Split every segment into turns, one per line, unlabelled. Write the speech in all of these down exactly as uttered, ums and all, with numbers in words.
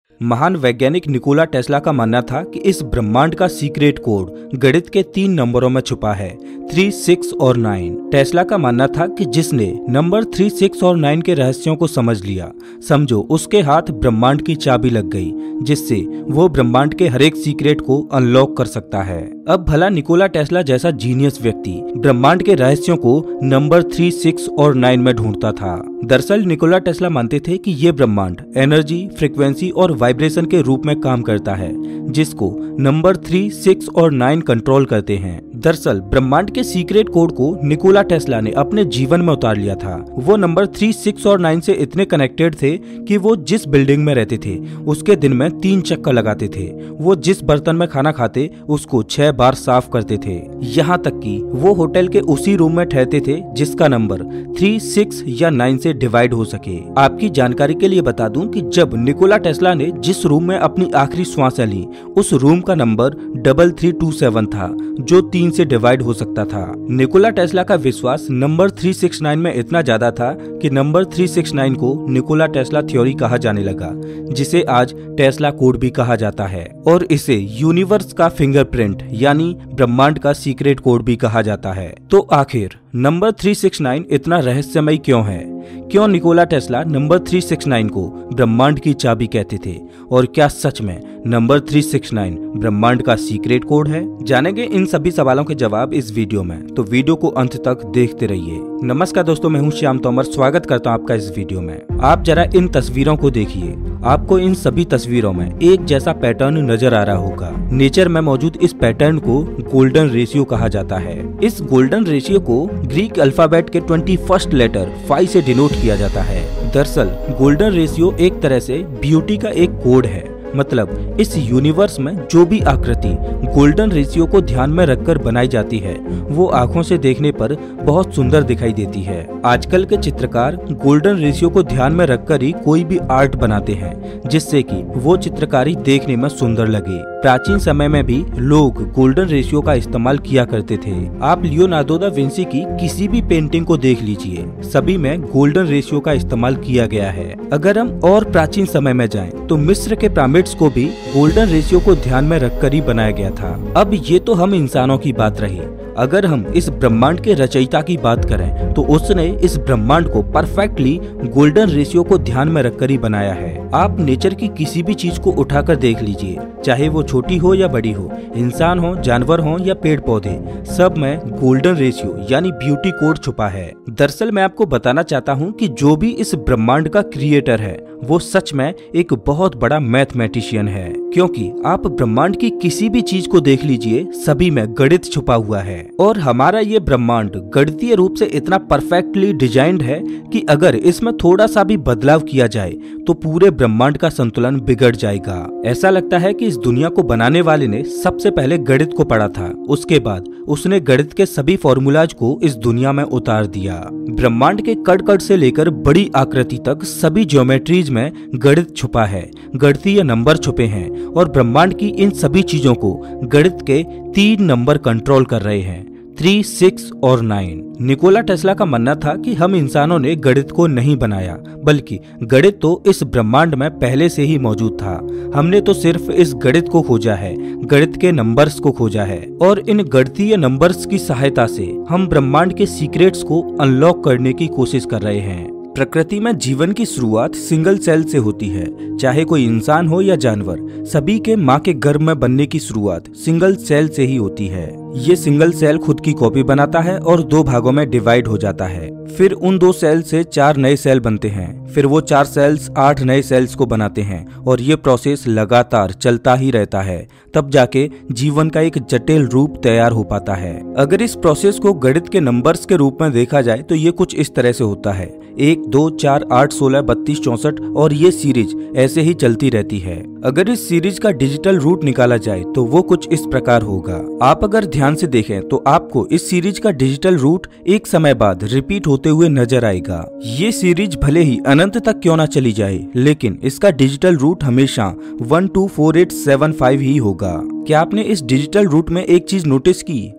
महान वैज्ञानिक Nicola Tesla का मानना था कि इस ब्रह्मांड का सीक्रेट कोड गणित के तीन नंबरों में छुपा है, थ्री, सिक्स और नाइन। टेस्ला का मानना था कि जिसने नंबर थ्री, सिक्स और नाइन के रहस्यों को समझ लिया, समझो उसके हाथ ब्रह्मांड की चाबी लग गई, जिससे वो ब्रह्मांड के हर एक सीक्रेट को अनलॉक कर सकता है। अब भला निकोला टेस्ला जैसा जीनियस व्यक्ति ब्रह्मांड के रहस्यों को नंबर थ्री, सिक्स और नाइन में ढूंढता था। दरअसल निकोला टेस्ला मानते थे कि ये ब्रह्मांड एनर्जी, फ्रीक्वेंसी और वाइब्रेशन के रूप में काम करता है, जिसको नंबर थ्री, सिक्स और नाइन कंट्रोल करते हैं। दरअसल ब्रह्मांड के सीक्रेट कोड को निकोला टेस्ला ने अपने जीवन में उतार लिया था। वो नंबर थ्री, सिक्स और नाइन से इतने कनेक्टेड थे कि वो जिस बिल्डिंग में रहते थे उसके दिन में तीन चक्कर लगाते थे। वो जिस बर्तन में खाना खाते उसको छह बार साफ करते थे। यहाँ तक कि वो होटल के उसी रूम में ठहरते थे जिसका नंबर थ्री, सिक्स या नाइन से डिवाइड हो सके। आपकी जानकारी के लिए बता दूं कि जब निकोला टेस्ला ने जिस रूम में अपनी आखिरी श्वासें ली, उस रूम का number double three two seven था, जो तीन से डिवाइड हो सकता था। निकोला टेस्ला का विश्वास नंबर थ्री, सिक्स, नाइन में इतना ज्यादा था कि नंबर थ्री, सिक्स, नाइन को निकोला टेस्ला थ्योरी कहा जाने लगा, जिसे आज टेस्ला कोड भी कहा जाता है, और इसे यूनिवर्स का फिंगरप्रिंट यानी ब्रह्मांड का सीक्रेट कोड भी कहा जाता है। तो आखिर नंबर थ्री, सिक्स, नाइन इतना रहस्यमय क्यों है? क्यों Nikola Tesla number three, six, nine को ब्रह्मांड की चाबी कहते थे? और क्या सच में नंबर थ्री, सिक्स, नाइन ब्रह्मांड का सीक्रेट कोड है? जानेंगे इन सभी सवालों के जवाब इस वीडियो में, तो वीडियो को अंत तक देखते रहिए। नमस्कार दोस्तों, मैं हूं श्याम तोमर, स्वागत करता हूं आपका इस वीडियो में। आप जरा इन तस्वीरों को देखिए। आपको इन सभी तस्वीरों में एक जैसा पैटर्न नजर आ रहा होगा। नेचर में मौजूद इस पैटर्न को गोल्डन रेशियो कहा जाता है। इस गोल्डन रेशियो को ग्रीक अल्फाबेट के ट्वेंटी फर्स्ट लेटर फाइव से डिनोट किया जाता है। दरअसल गोल्डन रेशियो एक तरह से ब्यूटी का एक कोड है। मतलब इस यूनिवर्स में जो भी आकृति गोल्डन रेशियो को ध्यान में रखकर बनाई जाती है, वो आंखों से देखने पर बहुत सुंदर दिखाई देती है। आजकल के चित्रकार गोल्डन रेशियो को ध्यान में रखकर ही कोई भी आर्ट बनाते हैं, जिससे कि वो चित्रकारी देखने में सुंदर लगे। प्राचीन समय में भी लोग गोल्डन रेशियो का इस्तेमाल किया करते थे। आप लियोनार्डो दा विंसी की किसी भी पेंटिंग को देख लीजिए, सभी में गोल्डन रेशियो का इस्तेमाल किया गया है। अगर हम और प्राचीन समय में जाएं, तो मिस्र के पिरामिड्स को भी गोल्डन रेशियो को ध्यान में रखकर ही बनाया गया था। अब ये तो हम इंसानों की बात रही। अगर हम इस ब्रह्मांड के रचयिता की बात करें, तो उसने इस ब्रह्मांड को परफेक्टली गोल्डन रेशियो को ध्यान में रखकर ही बनाया है। आप नेचर की किसी भी चीज को उठाकर देख लीजिए, चाहे वो छोटी हो या बड़ी हो, इंसान हो, जानवर हो या पेड़ पौधे, सब में गोल्डन रेशियो यानी ब्यूटी कोड छुपा है। दरअसल मैं आपको बताना चाहता हूँ कि जो भी इस ब्रह्मांड का क्रिएटर है, वो सच में एक बहुत बड़ा मैथमेटिशियन है। क्योंकि आप ब्रह्मांड की किसी भी चीज को देख लीजिए, सभी में गणित छुपा हुआ है। और हमारा ये ब्रह्मांड गणितीय रूप से इतना परफेक्टली डिजाइंड है कि अगर इसमें थोड़ा सा भी बदलाव किया जाए तो पूरे ब्रह्मांड का संतुलन बिगड़ जाएगा। ऐसा लगता है कि इस दुनिया को बनाने वाले ने सबसे पहले गणित को पढ़ा था, उसके बाद उसने गणित के सभी फॉर्मूलाज को इस दुनिया में उतार दिया। ब्रह्मांड के कण कण से लेकर बड़ी आकृति तक सभी ज्योमेट्रीज में गणित छुपा है, गणितीय नंबर छुपे हैं, और ब्रह्मांड की इन सभी चीजों को गणित के तीन नंबर कंट्रोल कर रहे हैं, थ्री, सिक्स और नाइन। निकोला टेस्ला का मानना था कि हम इंसानों ने गणित को नहीं बनाया, बल्कि गणित तो इस ब्रह्मांड में पहले से ही मौजूद था। हमने तो सिर्फ इस गणित को खोजा है, गणित के नंबर्स को खोजा है, और इन गणितीय नंबर्स की सहायता से हम ब्रह्मांड के सीक्रेट्स को अनलॉक करने की कोशिश कर रहे हैं। प्रकृति में जीवन की शुरुआत सिंगल सेल से होती है, चाहे कोई इंसान हो या जानवर, सभी के माँ के गर्भ में बनने की शुरुआत सिंगल सेल से ही होती है। ये सिंगल सेल खुद की कॉपी बनाता है और दो भागों में डिवाइड हो जाता है। फिर उन दो सेल से चार नए सेल बनते हैं, फिर वो चार सेल्स आठ नए सेल्स को बनाते हैं, और ये प्रोसेस लगातार चलता ही रहता है। तब जाके जीवन का एक जटिल रूप तैयार हो पाता है। अगर इस प्रोसेस को गणित के नंबर्स के रूप में देखा जाए तो ये कुछ इस तरह से होता है, एक, दो, चार, आठ, सोलह, बत्तीस, चौसठ, और ये सीरीज ऐसे ही चलती रहती है। अगर इस सीरीज का डिजिटल रूट निकाला जाए तो वो कुछ इस प्रकार होगा। आप अगर ध्यान से देखें तो आपको इस सीरीज का डिजिटल रूट एक समय बाद रिपीट होते हुए नजर आएगा। ये सीरीज भले ही अनंत तक क्यों ना चली जाए, लेकिन इसका डिजिटल रूट हमेशा one two four eight seven five ही होगा। क्या आपने इस डिजिटल रूट में एक चीज नोटिस की?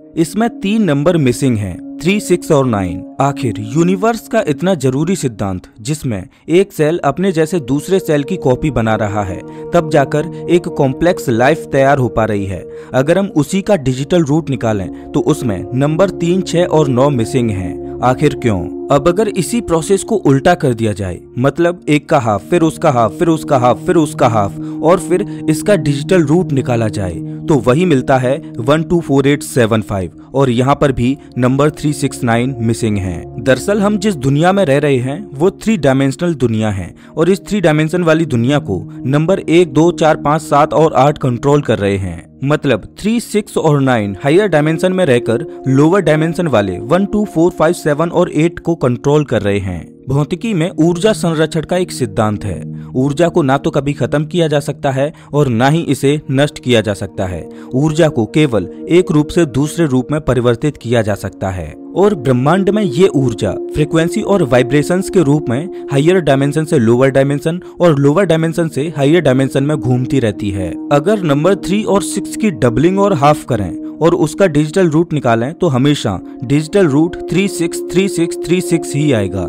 इसमें तीन नंबर मिसिंग हैं, थ्री, सिक्स और नाइन। आखिर यूनिवर्स का इतना जरूरी सिद्धांत जिसमें एक सेल अपने जैसे दूसरे सेल की कॉपी बना रहा है, तब जाकर एक कॉम्प्लेक्स लाइफ तैयार हो पा रही है। अगर हम उसी का डिजिटल रूट निकालें तो उसमें नंबर तीन, छह और नौ मिसिंग हैं। आखिर क्यों? अब अगर इसी प्रोसेस को उल्टा कर दिया जाए, मतलब एक का हाफ, फिर उसका हाफ, फिर उसका हाफ, फिर उसका हाफ और फिर इसका डिजिटल रूट निकाला जाए तो वही मिलता है one two four eight seven five और यहाँ पर भी number three six nine missing है। दरअसल हम जिस दुनिया में रह रहे हैं वो थ्री डायमेंशनल दुनिया है और इस थ्री डायमेंशन वाली दुनिया को नंबर एक, दो, चार, पाँच, सात और आठ कंट्रोल कर रहे हैं। मतलब थ्री, सिक्स और नाइन हायर डायमेंशन में रहकर लोअर डायमेंशन वाले one, two, four, five, seven और एट को कंट्रोल कर रहे हैं। भौतिकी में ऊर्जा संरक्षण का एक सिद्धांत है। ऊर्जा को ना तो कभी खत्म किया जा सकता है और ना ही इसे नष्ट किया जा सकता है। ऊर्जा को केवल एक रूप से दूसरे रूप में परिवर्तित किया जा सकता है और ब्रह्मांड में ये ऊर्जा फ्रीक्वेंसी और वाइब्रेशंस के रूप में हायर डायमेंशन से लोअर डायमेंशन और लोअर डायमेंशन से हायर डायमेंशन में घूमती रहती है। अगर नंबर थ्री और सिक्स की डबलिंग और हाफ करें और उसका डिजिटल रूट निकालें तो हमेशा digital root three six three six three six ही आएगा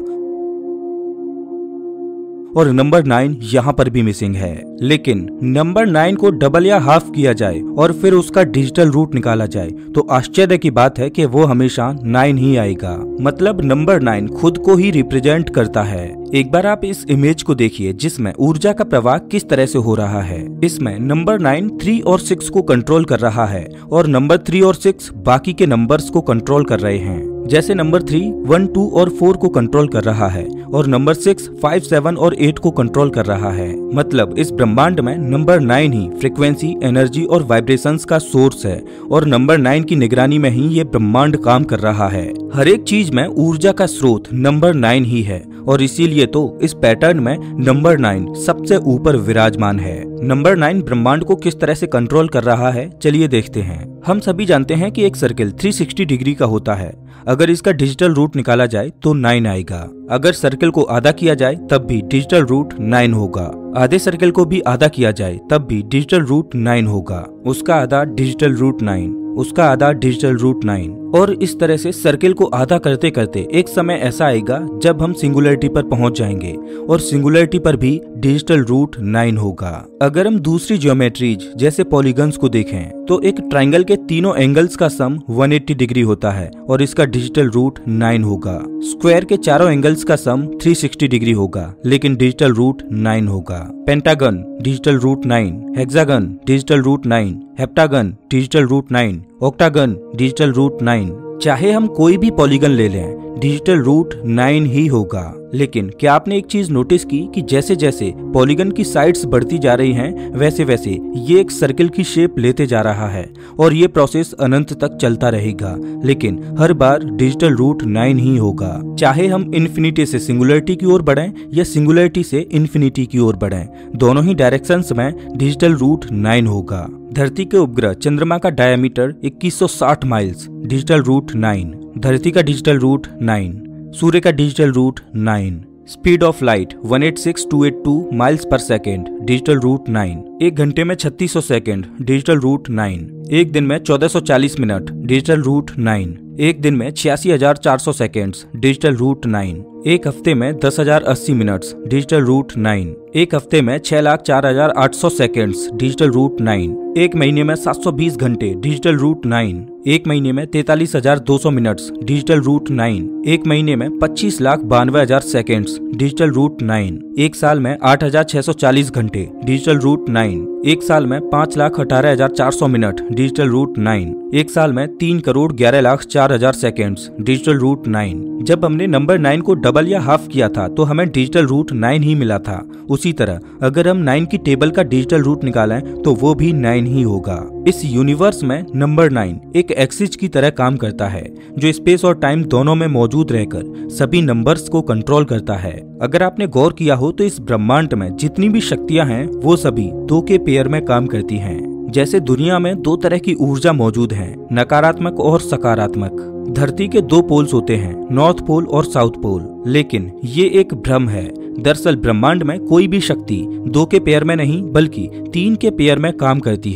और नंबर नाइन यहाँ पर भी मिसिंग है। लेकिन नंबर नाइन को डबल या हाफ किया जाए और फिर उसका डिजिटल रूट निकाला जाए तो आश्चर्य की बात है कि वो हमेशा नाइन ही आएगा। मतलब नंबर नाइन खुद को ही रिप्रेजेंट करता है। एक बार आप इस इमेज को देखिए जिसमें ऊर्जा का प्रवाह किस तरह से हो रहा है। इसमें नंबर नाइन थ्री और सिक्स को कंट्रोल कर रहा है और नंबर थ्री और सिक्स बाकी के नंबर्स को कंट्रोल कर रहे हैं। जैसे नंबर थ्री वन, टू और फोर को कंट्रोल कर रहा है और नंबर सिक्स, फाइव, सेवन और एट को कंट्रोल कर रहा है। मतलब इस ब्रह्मांड में नंबर नाइन ही फ्रीक्वेंसी, एनर्जी और वाइब्रेशंस का सोर्स है और नंबर नाइन की निगरानी में ही ये ब्रह्मांड काम कर रहा है। हर एक चीज में ऊर्जा का स्रोत नंबर नाइन ही है और इसीलिए तो इस पैटर्न में नंबर नाइन सबसे ऊपर विराजमान है। नंबर नाइन ब्रह्मांड को किस तरह से कंट्रोल कर रहा है, चलिए देखते हैं। हम सभी जानते हैं कि एक सर्किल थ्री सिक्सटी डिग्री का होता है। अगर इसका डिजिटल रूट निकाला जाए तो नाइन आएगा। अगर सर्किल को आधा किया जाए तब भी डिजिटल रूट नाइन होगा। आधे सर्किल को भी आधा किया जाए तब भी डिजिटल रूट नाइन होगा। उसका आधा डिजिटल रूट नाइन, उसका आधा डिजिटल रूट नाइन और इस तरह से सर्किल को आधा करते करते एक समय ऐसा आएगा जब हम सिंगुलरिटी पर पहुंच जाएंगे और सिंगुलरिटी पर भी डिजिटल रूट नाइन होगा। अगर हम दूसरी ज्योमेट्रीज जैसे पॉलीगन्स को देखें तो एक ट्रायंगल के तीनों एंगल्स का सम वन एटी डिग्री होता है और इसका डिजिटल रूट नाइन होगा। स्क्वायर के चारों एंगल्स का सम थ्री सिक्सटी डिग्री होगा लेकिन डिजिटल रूट नाइन होगा। Pentagon digital root nine, hexagon digital root nine, heptagon digital root nine, octagon digital root nine. चाहे हम कोई भी पॉलीगन ले लें डिजिटल रूट नाइन ही होगा। लेकिन क्या आपने एक चीज नोटिस की कि जैसे जैसे पॉलीगन की साइड्स बढ़ती जा रही हैं वैसे वैसे ये एक सर्किल की शेप लेते जा रहा है और ये प्रोसेस अनंत तक चलता रहेगा लेकिन हर बार डिजिटल रूट नाइन ही होगा। चाहे हम इन्फिनिटी से सिंगुलरिटी की ओर बढ़ें या सिंगुलरिटी से इन्फिनिटी की ओर बढ़ें, दोनों ही डायरेक्शंस में डिजिटल रूट नाइन होगा। धरती के उपग्रह चंद्रमा का डायमीटर इक्कीस सौ साठ माइल्स, डिजिटल रूट नाइन। धरती का डिजिटल रूट नाइन, सूर्य का digital root nine. Speed of light one eight six two eight two miles पर सेकेंड, डिजिटल रूट नाइन। एक घंटे में छत्तीस सौ सेकेंड, डिजिटल रूट नाइन। एक दिन में चौदह सौ चालीस मिनट, डिजिटल रूट नाइन। एक दिन में छियासी हजार चार सौ सेकेंड्स, डिजिटल रूट नाइन। एक हफ्ते में दस हजार अस्सी मिनट्स, डिजिटल रूट नाइन। एक हफ्ते में छह लाख चार हजार आठ सौ सेकेंड्स, डिजिटल रूट नाइन। एक महीने में सात सौ बीस घंटे, डिजिटल रूट नाइन। एक महीने में तैतालीस हजार दो सौ मिनट्स, डिजिटल रूट नाइन। एक महीने में पच्चीस लाख बानवे हजार सेकेंड्स, डिजिटल रूट नाइन। एक साल में आठ हजार छह सौ चालीस घंटे, डिजिटल रूट नाइन। एक साल में पाँच लाख अठारह हजार चार सौ मिनट, डिजिटल रूट नाइन। एक साल में तीन करोड़ ग्यारह लाख चार हजार सेकेंड्स, डिजिटल रूट नाइन। जब हमने नंबर नाइन को डबल या हाफ किया था तो हमें डिजिटल रूट नाइन ही मिला था। उसी तरह अगर हम नाइन की टेबल का डिजिटल रूट निकालें तो वो भी नाइन ही होगा। इस यूनिवर्स में नंबर नाइन एक एक्सिस की तरह काम करता है जो स्पेस और टाइम दोनों में मौजूद रहकर सभी नंबर्स को कंट्रोल करता है। अगर आपने गौर किया हो तो इस ब्रह्मांड में जितनी भी शक्तियां हैं वो सभी दो के पेयर में काम करती हैं। जैसे दुनिया में दो तरह की ऊर्जा मौजूद है, नकारात्मक और सकारात्मक। धरती के दो पोल्स होते हैं, नॉर्थ पोल और साउथ पोल, लेकिन ये एक भ्रम है। दरअसल ब्रह्मांड में कोई भी शक्ति दो के पेयर में नहीं बल्कि तीन के पेयर में काम करती है।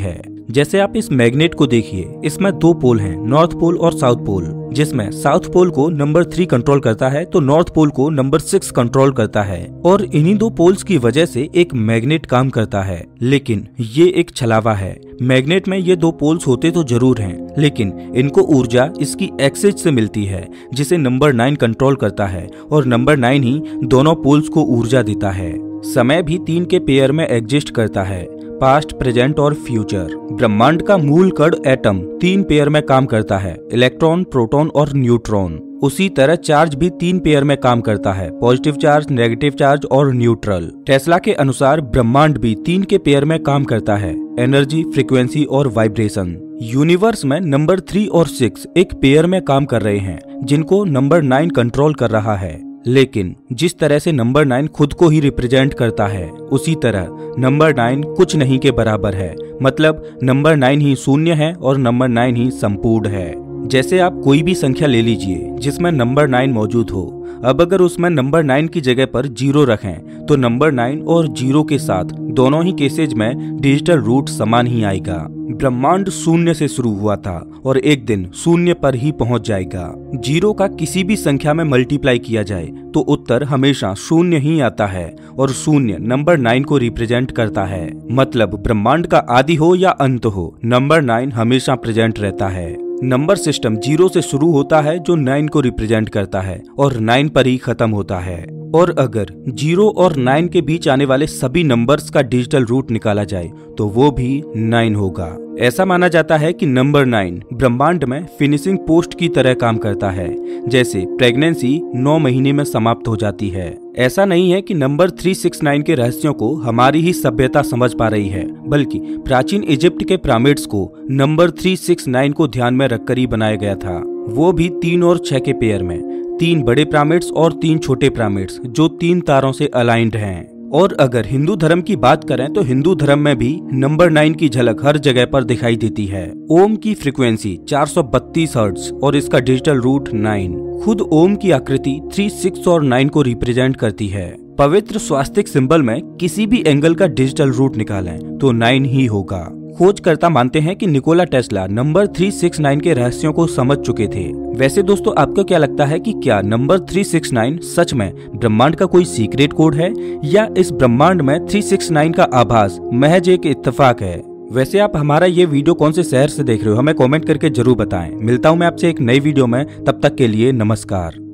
जैसे आप इस मैग्नेट को देखिए, इसमें दो पोल हैं, नॉर्थ पोल और साउथ पोल, जिसमें साउथ पोल को नंबर थ्री कंट्रोल करता है तो नॉर्थ पोल को नंबर सिक्स कंट्रोल करता है। और इन्हीं दो पोल्स की वजह से एक मैग्नेट काम करता है। लेकिन ये एक छलावा है। मैग्नेट में ये दो पोल्स होते तो जरूर हैं, लेकिन इनको ऊर्जा इसकी एक्सिस से मिलती है, जिसे नंबर नाइन कंट्रोल करता है और नंबर नाइन ही दोनों पोल्स को ऊर्जा देता है। समय भी तीन के पेयर में एग्जिस्ट करता है, पास्ट, प्रेजेंट और फ्यूचर। ब्रह्मांड का मूल कण एटम तीन पेयर में काम करता है, इलेक्ट्रॉन, प्रोटॉन और न्यूट्रॉन। उसी तरह चार्ज भी तीन पेयर में काम करता है, पॉजिटिव चार्ज, नेगेटिव चार्ज और न्यूट्रल। टेस्ला के अनुसार ब्रह्मांड भी तीन के पेयर में काम करता है, एनर्जी, फ्रीक्वेंसी और वाइब्रेशन। यूनिवर्स में नंबर थ्री और सिक्स एक पेयर में काम कर रहे हैं, जिनको नंबर नाइन कंट्रोल कर रहा है। लेकिन जिस तरह से नंबर नाइन खुद को ही रिप्रेजेंट करता है, उसी तरह नंबर नाइन कुछ नहीं के बराबर है। मतलब नंबर नाइन ही शून्य है और नंबर नाइन ही संपूर्ण है। जैसे आप कोई भी संख्या ले लीजिए जिसमें नंबर नाइन मौजूद हो। अब अगर उसमें नंबर नाइन की जगह पर जीरो रखें तो नंबर नाइन और जीरो के साथ दोनों ही केसेज में डिजिटल रूट समान ही आएगा। ब्रह्मांड शून्य से शुरू हुआ था और एक दिन शून्य पर ही पहुंच जाएगा। जीरो का किसी भी संख्या में मल्टीप्लाई किया जाए तो उत्तर हमेशा शून्य ही आता है और शून्य नंबर नाइन को रिप्रेजेंट करता है। मतलब ब्रह्मांड का आदि हो या अंत हो, नंबर नाइन हमेशा प्रेजेंट रहता है। नंबर सिस्टम जीरो से शुरू होता है जो नाइन को रिप्रेजेंट करता है और नाइन पर ही खत्म होता है। और अगर जीरो और नाइन के बीच आने वाले सभी नंबर्स का डिजिटल रूट निकाला जाए तो वो भी नाइन होगा। ऐसा माना जाता है कि नंबर नाइन ब्रह्मांड में फिनिशिंग पोस्ट की तरह काम करता है, जैसे प्रेगनेंसी नौ महीने में समाप्त हो जाती है। ऐसा नहीं है कि नंबर थ्री सिक्स नाइन के रहस्यों को हमारी ही सभ्यता समझ पा रही है, बल्कि प्राचीन इजिप्ट के पिरामिड्स को नंबर थ्री सिक्स नाइन को ध्यान में रखकर ही बनाया गया था। वो भी तीन और छह के पेयर में, तीन बड़े पिरामिड्स और तीन छोटे पिरामिड्स जो तीन तारों से अलाइंड हैं। और अगर हिंदू धर्म की बात करें तो हिंदू धर्म में भी नंबर नाइन की झलक हर जगह पर दिखाई देती है। ओम की फ्रीक्वेंसी चार सौ बत्तीस हर्ट्ज और इसका डिजिटल रूट नाइन। खुद ओम की आकृति थ्री, सिक्स और नाइन को रिप्रेजेंट करती है। पवित्र स्वास्तिक सिंबल में किसी भी एंगल का डिजिटल रूट निकालें तो नाइन ही होगा। खोजकर्ता मानते हैं कि Nikola Tesla number three six nine के रहस्यों को समझ चुके थे। वैसे दोस्तों, आपको क्या लगता है कि क्या नंबर थ्री सिक्स नाइन सच में ब्रह्मांड का कोई सीक्रेट कोड है, या इस ब्रह्मांड में थ्री सिक्स नाइन का आभास महज एक इत्तेफाक है? वैसे आप हमारा ये वीडियो कौन से शहर से देख रहे हो, हमें कमेंट करके जरूर बताएं। मिलता हूं मैं आपसे एक नई वीडियो में, तब तक के लिए नमस्कार।